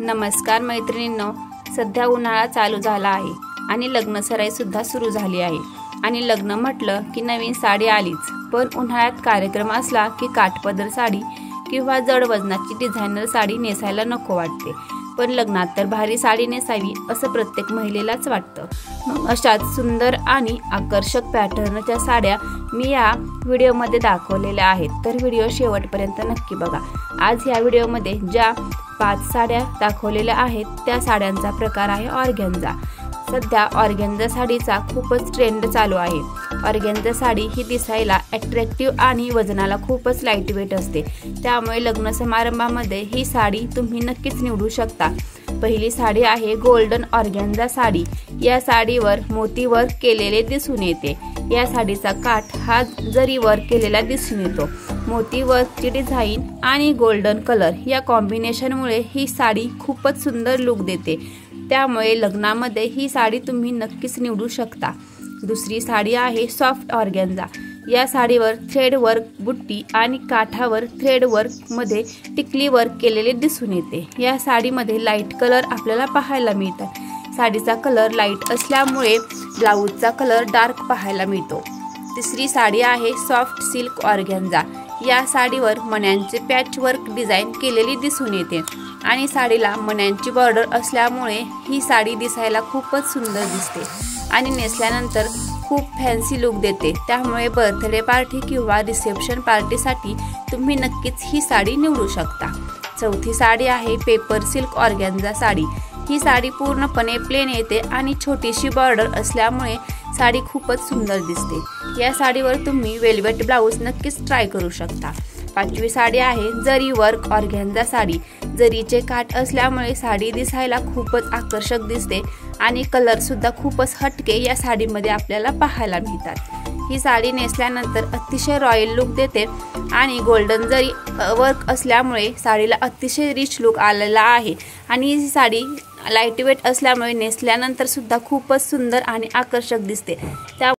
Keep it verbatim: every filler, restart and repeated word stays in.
नमस्कार मैत्रिणींनो, सध्या उन्हाळा चालू झाला आहे आणि लग्न सराई सुद्धा सुरू झाली आहे आणि लग्न म्हटलं की नवीन साडी आलीच। पण उन्हाळ्यात कार्यक्रम असला की काठपदर साडी किंवा जड वजनाची डिझायनर साडी नेसायला नको वाटते, पण लग्नात तर भारी साडी नेसावी असं प्रत्येक महिलेलाच वाटतं। मग अशाच सुंदर आणि आकर्षक पॅटर्नच्या साड्या मी या व्हिडिओमध्ये दाखवलेल्या आहेत, तर व्हिडिओ शेवटपर्यंत नक्की बघा। आज या व्हिडिओमध्ये ज्या पाच साड्या दाखवलेल्या आहेत त्या साड्यांचा प्रकार आहे ऑर्गेन्झा। सध्या ऑर्गेन्झा साडीचा खूपच ट्रेंड चालू आहे। ऑर्गेन्झा साडी ही दिसायला अट्रॅक्टिव्ह आणि वजनाला खूपच लाईट वेट असते, त्यामुळे लग्न समारंभामध्ये ही साडी तुम्ही नक्कीच निवडू शकता। पहिली साडी आहे गोल्डन ऑर्गेन्झा साडी। या साडीवर मोती वर्क केलेले दिसून येते। या साडीचा काठ हा जरी वर्क केलेला दिसून येतो। मोती वर्कची डिझाईन आणि गोल्डन कलर या कॉम्बिनेशनमुळे ही साडी खूपच सुंदर लुक देते, त्यामुळे लग्नामध्ये ही साडी तुम्ही नक्कीच निवडू शकता। दुसरी साडी आहे सॉफ्ट ऑर्गेन्झा। या साडीवर थ्रेड वर्क बुट्टी आणि काठावर थ्रेड वर्क मध्ये टिकली वर्क केलेले दिसून येते। या साडीमध्ये लाईट कलर आपल्याला पाहायला मिळतात। साडीचा कलर लाईट असल्यामुळे ब्लाऊजचा कलर डार्क पाहायला मिळतो। तिसरी साडी आहे सॉफ्ट सिल्क ऑर्गेन्झा। या साडीवर मण्यांचे पॅच वर्क डिझाईन केलेली दिसून येते आणि साडीला मण्यांची बॉर्डर असल्यामुळे ही साडी दिसायला खूपच सुंदर दिसते आणि नेसल्यानंतर खूप फॅन्सी लुक देते, त्यामुळे बर्थडे पार्टी किंवा रिसेप्शन पार्टीसाठी तुम्ही नक्कीच ही साडी निवडू शकता। चौथी साडी आहे पेपर सिल्क ऑर्गेन्झा साडी। ही साडी पूर्णपणे प्लेन येते आणि छोटीशी बॉर्डर असल्यामुळे साडी खूपच सुंदर दिसते। या साडीवर तुम्ही वेलवेट ब्लाऊज नक्कीच ट्राय करू शकता। पाचवी साडी आहे जरी वर्क ऑर्गेन्झा साडी। जरीचे काठ असल्यामुळे साडी दिसायला खूपच आकर्षक दिसते आणि कलर सुद्धा खूपच हटके या साडीमध्ये आपल्याला पाहायला मिळतात। ही साडी नेसल्यानंतर अतिशय रॉयल लुक देते आणि गोल्डन जरी वर्क असल्यामुळे साडीला अतिशय रिच लुक आलेला आहे आणि ही साडी लाईट वेट असल्यामुळे नेसल्यानंतर सुद्धा खूपच सुंदर आणि आकर्षक दिसते। त्या